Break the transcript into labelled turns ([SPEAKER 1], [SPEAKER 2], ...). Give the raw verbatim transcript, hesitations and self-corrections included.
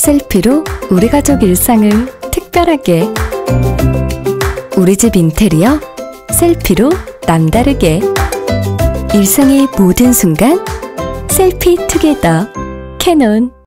[SPEAKER 1] 셀피로 우리 가족 일상을 특별하게. 우리 집 인테리어 셀피로 남다르게. 일상의 모든 순간 셀피 투게더 캐논.